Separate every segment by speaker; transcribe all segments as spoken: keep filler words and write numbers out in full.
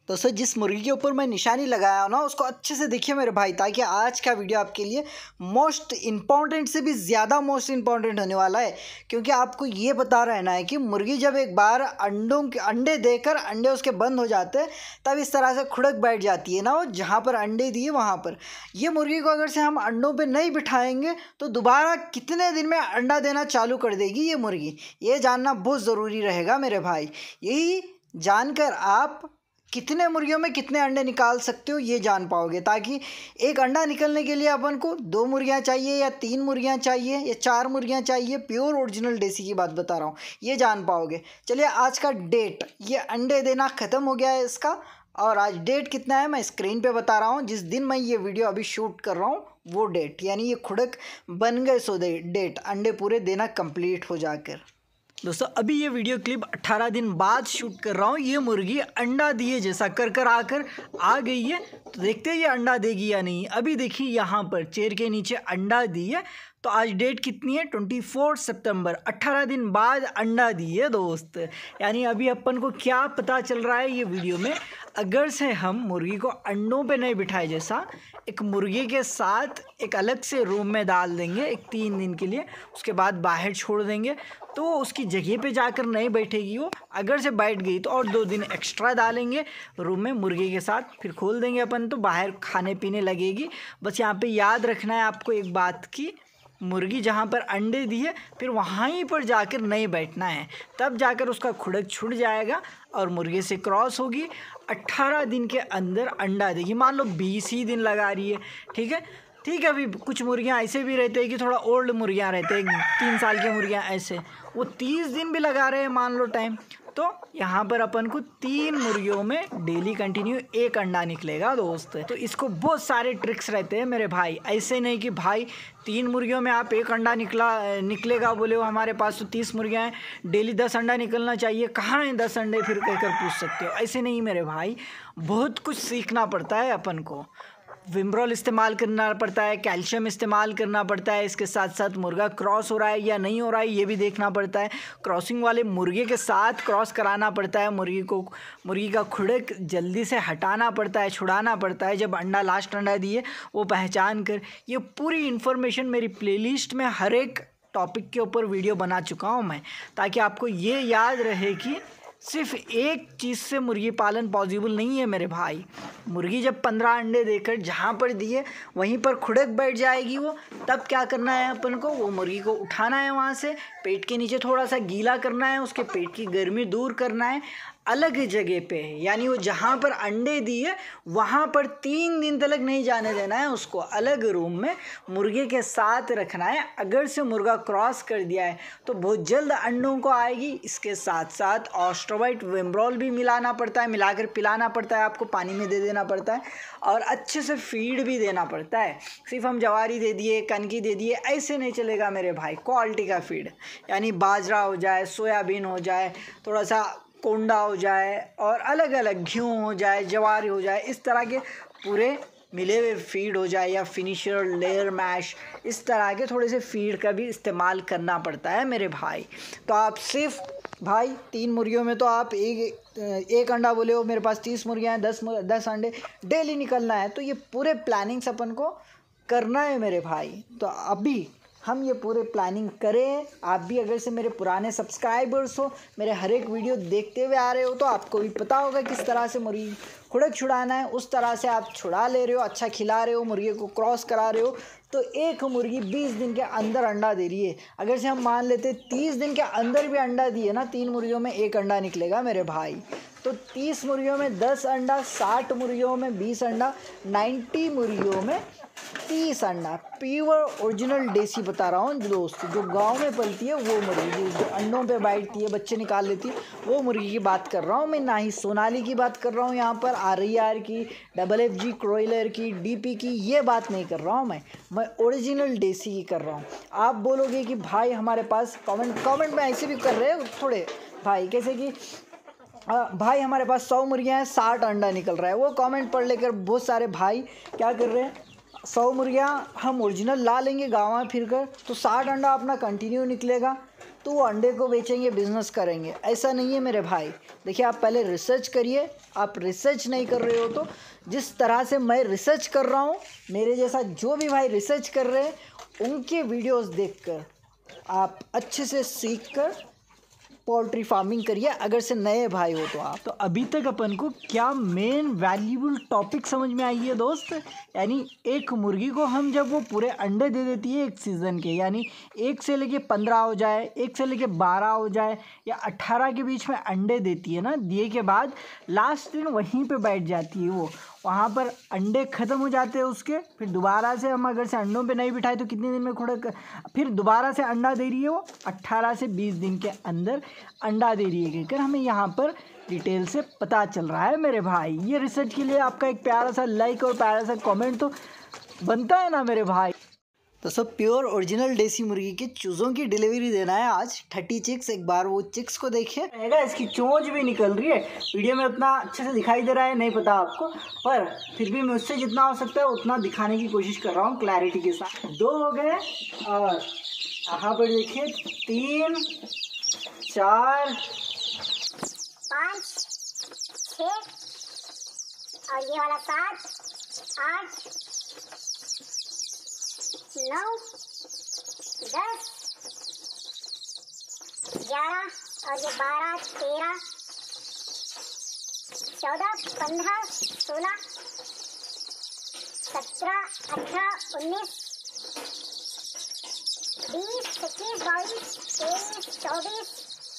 Speaker 1: दोस्तों जिस मुर्गी के ऊपर मैं निशानी लगाया हूँ ना उसको अच्छे से देखिए मेरे भाई, ताकि आज का वीडियो आपके लिए मोस्ट इम्पॉर्टेंट से भी ज़्यादा मोस्ट इम्पॉर्टेंट होने वाला है। क्योंकि आपको ये पता रहना है कि मुर्गी जब एक बार अंडों के अंडे देकर अंडे उसके बंद हो जाते हैं तब इस तरह से खुड़क बैठ जाती है ना, वो जहाँ पर अंडे दिए वहाँ पर। ये मुर्गी को अगर से हम अंडों पर नहीं बिठाएंगे तो दोबारा कितने दिन में अंडा देना चालू कर देगी ये मुर्गी, ये जानना बहुत ज़रूरी रहेगा मेरे भाई। यही जानकर आप कितने मुर्गियों में कितने अंडे निकाल सकते हो ये जान पाओगे, ताकि एक अंडा निकलने के लिए अपन को दो मुर्गियाँ चाहिए या तीन मुर्गियाँ चाहिए या चार मुर्गियाँ चाहिए, प्योर ओरिजिनल देसी की बात बता रहा हूँ, ये जान पाओगे। चलिए आज का डेट, ये अंडे देना ख़त्म हो गया है इसका, और आज डेट कितना है मैं स्क्रीन पे बता रहा हूँ। जिस दिन मैं ये वीडियो अभी शूट कर रहा हूँ वो डेट, यानी ये खुड़क बन गए सो डेट, अंडे पूरे देना कंप्लीट हो जाकर। दोस्तों अभी ये वीडियो क्लिप अट्ठारह दिन बाद शूट कर रहा हूँ। ये मुर्गी अंडा दिए जैसा कर कर आकर आ गई है, तो देखते हैं ये अंडा देगी या नहीं। अभी देखिए यहाँ पर चेयर के नीचे अंडा दी है। तो आज डेट कितनी है, चौबीस सितंबर, अट्ठारह दिन बाद अंडा दी है दोस्त। यानी अभी अपन को क्या पता चल रहा है ये वीडियो में, अगर से हम मुर्गी को अंडों पे नहीं बिठाए जैसा एक मुर्गी के साथ एक अलग से रूम में डाल देंगे एक तीन दिन के लिए, उसके बाद बाहर छोड़ देंगे तो उसकी जगह पे जाकर नहीं बैठेगी वो। अगर से बैठ गई तो और दो दिन एक्स्ट्रा डालेंगे रूम में मुर्गी के साथ, फिर खोल देंगे अपन तो बाहर खाने पीने लगेगी। बस यहाँ पे याद रखना है आपको एक बात की, मुर्गी जहाँ पर अंडे दिए फिर वहीं पर जाकर नहीं बैठना है, तब जाकर उसका खुड़क छूट जाएगा और मुर्गे से क्रॉस होगी। अट्ठारह दिन के अंदर अंडा देगी। मान लो बीस ही दिन लगा रही है, ठीक है ठीक है। अभी कुछ मुर्गियाँ ऐसे भी रहते हैं कि थोड़ा ओल्ड मुर्गियाँ रहते हैं, तीन साल की मुर्गियाँ, ऐसे वो तीस दिन भी लगा रहे हैं मान लो टाइम। तो यहाँ पर अपन को तीन मुर्गियों में डेली कंटिन्यू एक अंडा निकलेगा दोस्त। तो इसको बहुत सारे ट्रिक्स रहते हैं मेरे भाई, ऐसे नहीं कि भाई तीन मुर्गियों में आप एक अंडा निकला निकलेगा बोले हो हमारे पास तो तीस मुर्गियाँ हैं डेली दस अंडा निकलना चाहिए, कहाँ हैं दस अंडे फिर कहकर पूछ सकते हो। ऐसे नहीं मेरे भाई, बहुत कुछ सीखना पड़ता है अपन को। विमरोल इस्तेमाल करना पड़ता है, कैल्शियम इस्तेमाल करना पड़ता है, इसके साथ साथ मुर्गा क्रॉस हो रहा है या नहीं हो रहा है ये भी देखना पड़ता है। क्रॉसिंग वाले मुर्गे के साथ क्रॉस कराना पड़ता है, मुर्गी को मुर्गी का खुड़क जल्दी से हटाना पड़ता है, छुड़ाना पड़ता है जब अंडा लास्ट अंडा दिए वो पहचान कर। ये पूरी इन्फॉर्मेशन मेरी प्लेलिस्ट में हर एक टॉपिक के ऊपर वीडियो बना चुका हूँ मैं, ताकि आपको ये याद रहे कि सिर्फ एक चीज़ से मुर्गी पालन पॉसिबल नहीं है मेरे भाई। मुर्गी जब पंद्रह अंडे देकर जहाँ पर दिए वहीं पर खुड़क बैठ जाएगी वो, तब क्या करना है अपन को, वो मुर्गी को उठाना है वहाँ से, पेट के नीचे थोड़ा सा गीला करना है, उसके पेट की गर्मी दूर करना है अलग जगह पे, यानी वो जहाँ पर अंडे दिए वहाँ पर तीन दिन तक नहीं जाने देना है उसको, अलग रूम में मुर्गे के साथ रखना है। अगर से मुर्गा क्रॉस कर दिया है तो बहुत जल्द अंडों को आएगी। इसके साथ साथ ऑस्ट्रोबाइट विमरोल भी मिलाना पड़ता है, मिलाकर पिलाना पड़ता है, आपको पानी में दे देना पड़ता है और अच्छे से फीड भी देना पड़ता है। सिर्फ हम जवारी दे दिए कनकी दे दिए ऐसे नहीं चलेगा मेरे भाई, क्वालिटी का फीड, यानी बाजरा हो जाए, सोयाबीन हो जाए, थोड़ा सा कोंडा हो जाए और अलग अलग गेहूँ हो जाए, जवारी हो जाए, इस तरह के पूरे मिले हुए फीड हो जाए या फिनिशर लेयर मैश, इस तरह के थोड़े से फीड का भी इस्तेमाल करना पड़ता है मेरे भाई। तो आप सिर्फ भाई तीन मुर्गियों में तो आप एक एक अंडा बोले हो, मेरे पास तीस मुर्गियाँ हैं, दस दस अंडे डेली निकलना है, तो ये पूरे प्लानिंग्स अपन को करना है मेरे भाई। तो अभी हम ये पूरे प्लानिंग करें। आप भी अगर से मेरे पुराने सब्सक्राइबर्स हो, मेरे हर एक वीडियो देखते हुए आ रहे हो, तो आपको भी पता होगा किस तरह से मुर्गी खुड़क छुड़ाना है, उस तरह से आप छुड़ा ले रहे हो, अच्छा खिला रहे हो, मुर्गी को क्रॉस करा रहे हो, तो एक मुर्गी बीस दिन के अंदर अंडा दे रही है। अगर से हम मान लेते तीस दिन के अंदर भी अंडा दिए ना, तीन मुर्गियों में एक अंडा निकलेगा मेरे भाई। तो तीस मुर्गियों में दस अंडा, साठ मुर्गियों में बीस अंडा, नब्बे मुर्गियों में तीस अंडा, प्योर ओरिजिनल देसी बता रहा हूँ दोस्त, जो गांव में पलती है वो मुर्गी, जो अंडों पे बैठती है, बच्चे निकाल लेती है, वो मुर्गी की बात कर रहा हूँ मैं, ना ही सोनाली की बात कर रहा हूँ यहाँ पर, आर ई आर की, डबल एफ जी क्रोइलर की, डी पी की, ये बात नहीं कर रहा हूँ मैं मैं ओरिजिनल देसी की कर रहा हूँ। आप बोलोगे कि भाई हमारे पास कमेंट कमेंट में ऐसे भी कर रहे हैं थोड़े भाई, कैसे कि आ, भाई हमारे पास सौ मुर्गियाँ हैं, साठ अंडा निकल रहा है, वो कमेंट पढ़ लेकर बहुत सारे भाई क्या कर रहे हैं, सौ मुर्गियाँ हम ओरिजिनल ला लेंगे गाँव में फिर कर तो साठ अंडा अपना कंटिन्यू निकलेगा। तो वो अंडे को बेचेंगे, बिजनेस करेंगे। ऐसा नहीं है मेरे भाई। देखिए आप पहले रिसर्च करिए। आप रिसर्च नहीं कर रहे हो तो जिस तरह से मैं रिसर्च कर रहा हूँ, मेरे जैसा जो भी भाई रिसर्च कर रहे हैं उनके वीडियोस देखकर आप अच्छे से सीख कर पोल्ट्री फार्मिंग करिए, अगर से नए भाई हो तो आप। तो अभी तक अपन को क्या मेन वैल्यूबल टॉपिक समझ में आई है दोस्त, यानी एक मुर्गी को हम जब वो पूरे अंडे दे देती है एक सीज़न के, यानी एक से लेके पंद्रह हो जाए, एक से लेके बारह हो जाए या अट्ठारह के बीच में अंडे देती है ना, दिए के बाद लास्ट दिन वहीं पे बैठ जाती है वो, वहाँ पर अंडे ख़त्म हो जाते हैं उसके। फिर दोबारा से हम अगर से अंडों पे नहीं बिठाए तो कितने दिन में खुड़ा कर, फिर दोबारा से अंडा दे रही है वो अट्ठारह से बीस दिन के अंदर अंडा दे रही है कहकर हमें यहाँ पर डिटेल से पता चल रहा है मेरे भाई। ये रिसर्च के लिए आपका एक प्यारा सा लाइक और प्यारा सा कमेंट तो बनता है ना मेरे भाई। तो सब प्योर ओरिजिनल देसी मुर्गी के चूज़ों की डिलीवरी देना है आज, थर्टी चिक्स। एक बार वो चिक्स को देखिए, रहेगा इसकी चोंच भी निकल रही है। वीडियो में उतना अच्छे से दिखाई दे रहा है नहीं पता आपको, पर फिर भी मुझसे जितना हो सकता है उतना दिखाने की कोशिश कर रहा हूँ क्लैरिटी के साथ। दो हो गए और यहाँ पर देखिए तीन, चार,
Speaker 2: पाँच, छः और ये वाला सात, आठ, नौ, दस, ग्यारह और ये बारह, तेरह, चौदह, पंद्रह, सोलह, सत्रह, अठारह, उन्नीस, बीस, इक्कीस, बाईस, तेईस, चौबीस,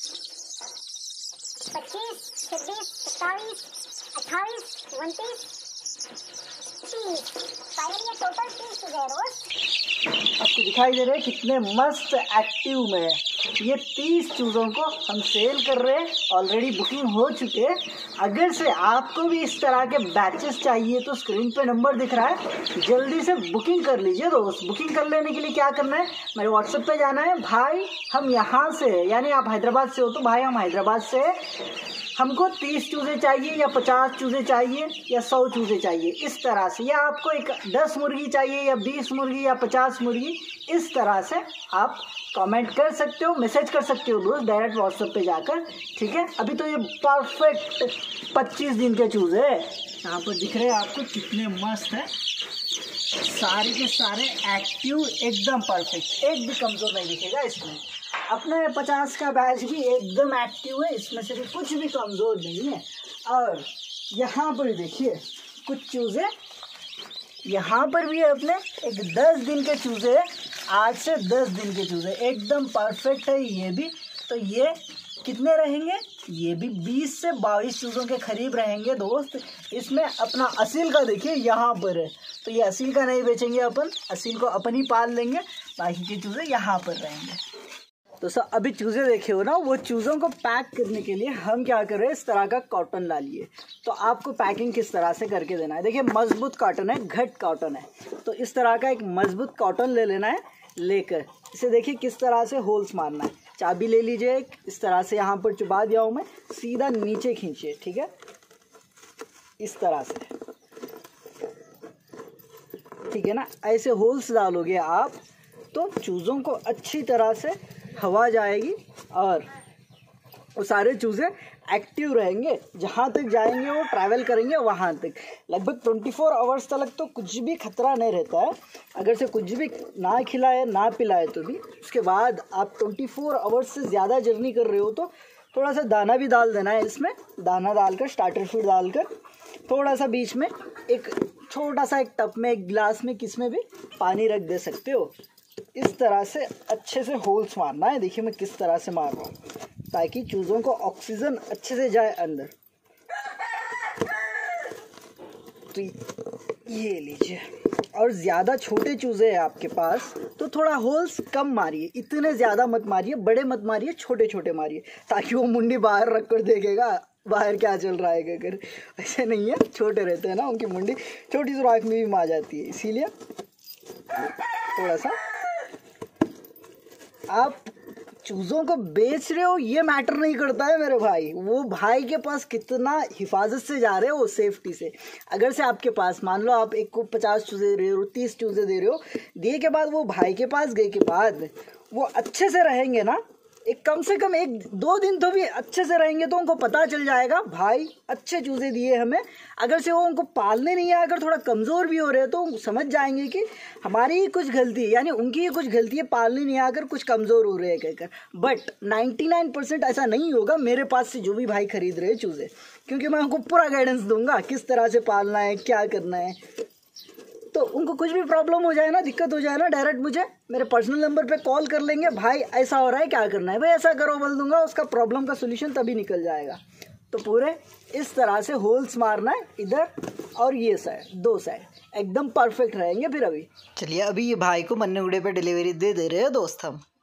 Speaker 2: पच्चीस, छब्बीस, सत्ताईस, अट्ठाईस, उनतीस, तीस। फाइनली टोटल तीस हो गए रोज।
Speaker 1: आपको दिखाई दे रहे हैं कितने मस्त एक्टिव में है। ये तीस चूज़ों को हम सेल कर रहे हैं, ऑलरेडी बुकिंग हो चुके हैं। अगर से आपको भी इस तरह के बैचेस चाहिए तो स्क्रीन पे नंबर दिख रहा है, जल्दी से बुकिंग कर लीजिए दोस्त। बुकिंग कर लेने के लिए क्या करना है, मेरे व्हाट्सएप पे जाना है, भाई हम यहाँ से, यानी आप हैदराबाद से हो तो भाई हम हैदराबाद से, हमको तीस चूज़े चाहिए या पचास चूज़े चाहिए या सौ चूज़े चाहिए, इस तरह से, या आपको एक दस मुर्गी चाहिए या बीस मुर्गी या पचास मुर्गी, इस तरह से आप कमेंट कर सकते हो, मैसेज कर सकते हो दोस्त डायरेक्ट व्हाट्सएप पे जाकर, ठीक है। अभी तो ये परफेक्ट पच्चीस दिन के चूज़े यहाँ पर दिख रहे हैं आपको, कितने मस्त है, सारे के सारे एक्टिव, एकदम परफेक्ट, एक भी कमज़ोर नहीं दिखेगा इसमें। अपने पचास का बैच भी एकदम एक्टिव है, इसमें से भी कुछ भी कमज़ोर नहीं है। और यहाँ पर देखिए कुछ चूज़े, यहाँ पर भी है अपने एक दस दिन के चूज़े, आठ से दस दिन के चूज़े, एकदम परफेक्ट है ये भी। तो ये कितने रहेंगे, ये भी बीस से बाईस चूज़ों के करीब रहेंगे दोस्त। इसमें अपना असील का देखिए यहाँ पर है, तो ये असील का नहीं बेचेंगे अपन, असील को अपन ही पाल लेंगे, बाकी के चूज़े यहाँ पर रहेंगे। तो सर अभी चूज़े देखे हो ना, वो चूज़ों को पैक करने के लिए हम क्या कर रहे हैं, इस तरह का कॉटन ला लिए। तो आपको पैकिंग किस तरह से करके देना है, देखिए मजबूत कॉटन है, घट कॉटन है, तो इस तरह का एक मजबूत कॉटन ले लेना है। लेकर इसे देखिए किस तरह से होल्स मारना है, चाबी ले लीजिए एक, इस तरह से यहाँ पर चुबा दिया हूँ मैं, सीधा नीचे खींचिए, ठीक है, इस तरह से, ठीक है ना। ऐसे होल्स डालोगे आप तो चूज़ों को अच्छी तरह से हवा जाएगी और वो सारे चूज़े एक्टिव रहेंगे, जहाँ तक जाएंगे वो ट्रैवल करेंगे वहाँ तक। लगभग ट्वेंटी फोर आवर्स तक तो कुछ भी खतरा नहीं रहता है, अगर से कुछ भी ना खिलाए ना पिलाए तो भी। उसके बाद आप ट्वेंटी फोर आवर्स से ज़्यादा जर्नी कर रहे हो तो थोड़ा सा दाना भी डाल देना है इसमें, दाना डालकर, स्टार्टर फीड डालकर, थोड़ा सा बीच में एक छोटा सा एक टब में, एक गिलास में, किस में भी पानी रख दे सकते हो। इस तरह से अच्छे से होल्स मारना है, देखिए मैं किस तरह से मार रहा हूँ, ताकि चूज़ों को ऑक्सीजन अच्छे से जाए अंदर। तो ये लीजिए, और ज़्यादा छोटे चूज़े हैं आपके पास तो थोड़ा होल्स कम मारिए, इतने ज़्यादा मत मारिए, बड़े मत मारिए, छोटे छोटे मारिए, ताकि वो मुंडी बाहर रख कर देखेगा बाहर क्या चल रहा है। अगर ऐसे नहीं है, छोटे रहते हैं ना, उनकी मुंडी छोटी सुराख में भी मार जाती है, इसीलिए थोड़ा सा। आप चूज़ों को बेच रहे हो ये मैटर नहीं करता है मेरे भाई, वो भाई के पास कितना हिफाजत से जा रहे हो, सेफ्टी से। अगर से आपके पास मान लो आप एक को पचास चूज़े दे रहे हो, तीस चूज़े दे रहे हो, दिए के बाद वो भाई के पास गए के बाद वो अच्छे से रहेंगे ना, एक कम से कम एक दो दिन तो भी अच्छे से रहेंगे तो उनको पता चल जाएगा भाई अच्छे चूजे दिए हमें। अगर से वो उनको पालने नहीं है, अगर थोड़ा कमज़ोर भी हो रहे हैं तो समझ जाएंगे कि हमारी ही कुछ गलती है, यानी उनकी ही कुछ गलती है, पालने नहीं आकर कुछ कमज़ोर हो रहे हैं कहकर। बट नाइन्टी नाइन परसेंट ऐसा नहीं होगा मेरे पास से जो भी भाई खरीद रहे हैं चूजे, क्योंकि मैं उनको पूरा गाइडेंस दूंगा किस तरह से पालना है, क्या करना है। तो उनको कुछ भी प्रॉब्लम हो जाए ना, दिक्कत हो जाए ना, डायरेक्ट मुझे मेरे पर्सनल नंबर पे कॉल कर लेंगे, भाई ऐसा हो रहा है क्या करना है, भाई ऐसा करो बोल दूंगा, उसका प्रॉब्लम का सोल्यूशन तभी निकल जाएगा। तो पूरे इस तरह से होल्स मारना है इधर और ये साइड, दो साइड एकदम परफेक्ट रहेंगे। फिर अभी चलिए अभी ये भाई को मन्ने उड़े पे डिलीवरी दे दे रहे हैं दोस्त हम।